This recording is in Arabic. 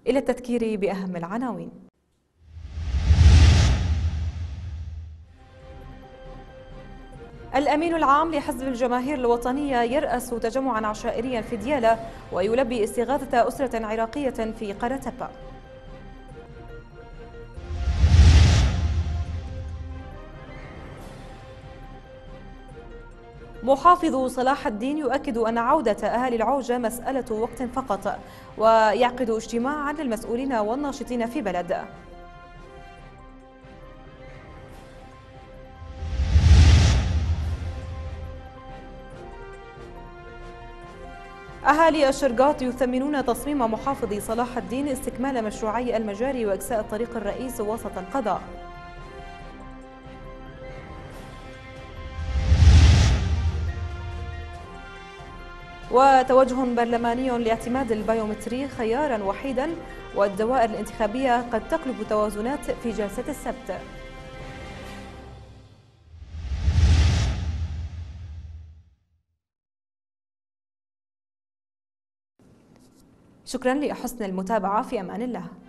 إلى التذكير بأهم العناوين. الأمين العام لحزب الجماهير الوطنية يرأس تجمعا عشائريا في ديالى ويلبي استغاثة أسرة عراقية في قرطبة. محافظ صلاح الدين يؤكد أن عودة أهالي العوجة مسألة وقت فقط، ويعقد اجتماعا للمسؤولين والناشطين في بلد. أهالي الشرقاط يثمنون تصميم محافظ صلاح الدين استكمال مشروعي المجاري وإكساء الطريق الرئيس وسط القضاء. وتوجه برلماني لاعتماد البيومتري خيارا وحيدا، والدوائر الانتخابية قد تقلب توازنات في جلسة السبت. شكرا لحسن المتابعة، في أمان الله.